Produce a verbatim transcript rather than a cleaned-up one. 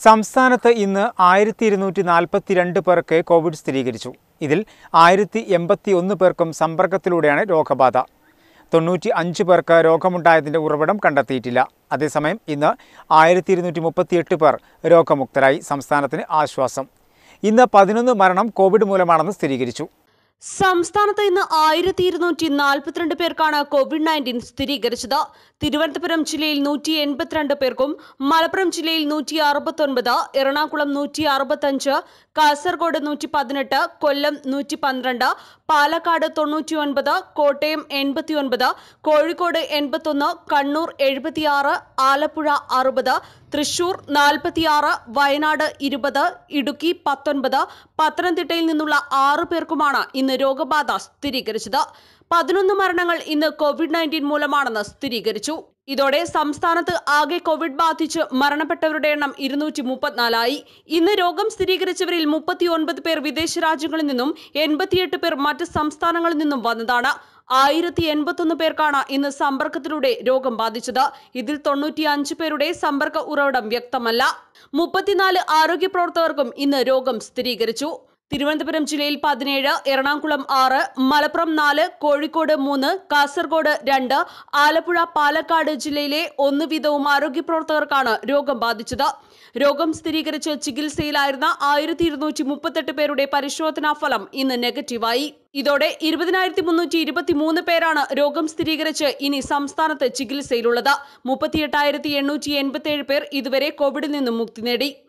സംസ്ഥാനത്ത് ഇന്ന് ആയിരത്തി ഇരുന്നൂറ്റി നാൽപ്പത്തിരണ്ട് പേർക്ക് കോവിഡ് സ്ഥിരീകരിച്ചു. ഇതിൽ ആയിരത്തി എൺപത്തി ഒന്ന് പേർക്കും സമ്പർക്കത്തിലൂടെയാണ് രോഗബാധ. തൊണ്ണൂറ്റി അഞ്ച് പേർക്ക് രോഗമുണ്ടായതിൻ്റെ ഉറവിടം കണ്ടെത്തിയിട്ടില്ല. അതേസമയം ഇന്ന് ആയിരത്തി ഇരുന്നൂറ്റി മുപ്പത്തിയെട്ട് പേർ രോഗമുക്തരായി. സംസ്ഥാനത്തിന് ആശ്വാസം. ഇന്ന് പതിനൊന്ന് മരണം കോവിഡ് മൂലമാണെന്ന് സ്ഥിരീകരിച്ചു. സംസ്ഥാനത്ത് ഇന്ന് ആയിരത്തി ഇരുന്നൂറ്റി നാൽപ്പത്തിരണ്ട് പേർക്കാണ് കോവിഡ് നയൻറ്റീൻ സ്ഥിരീകരിച്ചത്. തിരുവനന്തപുരം ജില്ലയിൽ നൂറ്റി എൺപത്തിരണ്ട് പേർക്കും, മലപ്പുറം ജില്ലയിൽ നൂറ്റി അറുപത്തി ഒൻപത്, എറണാകുളം നൂറ്റി അറുപത്തഞ്ച്, കാസർഗോഡ് നൂറ്റി പതിനെട്ട്, കൊല്ലം നൂറ്റി പന്ത്രണ്ട്, പാലക്കാട് തൊണ്ണൂറ്റി ഒൻപത്, കോട്ടയം എൺപത്തി ഒൻപത്, കോഴിക്കോട് എൺപത്തൊന്ന്, കണ്ണൂർ എഴുപത്തിയാറ്, ആലപ്പുഴ അറുപത്, തൃശൂർ നാൽപ്പത്തിയാറ്, വയനാട് ഇരുപത്, ഇടുക്കി പത്തൊൻപത്, പത്തനംതിട്ടയിൽ നിന്നുള്ള ആറു പേർക്കുമാണ് ഇന്ന് രോഗബാധ സ്ഥിരീകരിച്ചത്. പതിനൊന്ന് മരണങ്ങൾ ഇന്ന് കോവിഡ് നയൻറ്റീൻ മൂലമാണെന്ന് സ്ഥിരീകരിച്ചു. ഇതോടെ സംസ്ഥാനത്ത് ആകെ കോവിഡ് ബാധിച്ച് മരണപ്പെട്ടവരുടെ എണ്ണം ഇരുന്നൂറ്റി മുപ്പത്തിനാലായി. ഇന്ന് രോഗം സ്ഥിരീകരിച്ചവരിൽ മുപ്പത്തി ഒൻപത് പേർ വിദേശ രാജ്യങ്ങളിൽ നിന്നും എൺപത്തിയെട്ട് പേർ മറ്റ് സംസ്ഥാനങ്ങളിൽ നിന്നും വന്നതാണ്. ആയിരത്തി എൺപത്തൊന്ന് പേർക്കാണ് ഇന്ന് സമ്പർക്കത്തിലൂടെ രോഗം ബാധിച്ചത്. ഇതിൽ തൊണ്ണൂറ്റി അഞ്ച് പേരുടെ സമ്പർക്ക ഉറവിടം വ്യക്തമല്ല. മുപ്പത്തിനാല് ആരോഗ്യ പ്രവർത്തകർക്കും ഇന്ന് രോഗം സ്ഥിരീകരിച്ചു. തിരുവനന്തപുരം ജില്ലയിൽ പതിനേഴ്, എറണാകുളം ആറ്, മലപ്പുറം നാല്, കോഴിക്കോട് മൂന്ന്, കാസർഗോഡ് രണ്ട്, ആലപ്പുഴ, പാലക്കാട് ജില്ലയിലെ ഒന്ന് വീതവും ആരോഗ്യ പ്രവർത്തകർക്കാണ് രോഗം ബാധിച്ചത്. രോഗം സ്ഥിരീകരിച്ച് ചികിത്സയിലായിരുന്ന ആയിരത്തി ഇരുന്നൂറ്റി മുപ്പത്തെട്ട് പേരുടെ പരിശോധനാ ഫലം ഇന്ന് നെഗറ്റീവായി. ഇതോടെ ഇരുപതിനായിരത്തി മുന്നൂറ്റി ഇരുപത്തി മൂന്ന് പേരാണ് രോഗം സ്ഥിരീകരിച്ച് ഇനി സംസ്ഥാനത്ത് ചികിത്സയിലുള്ളത്. മുപ്പത്തിയെട്ടായിരത്തി എണ്ണൂറ്റി എൺപത്തി ഏഴ് പേർ ഇതുവരെ കോവിഡിൽ നിന്നും മുക്തി നേടി.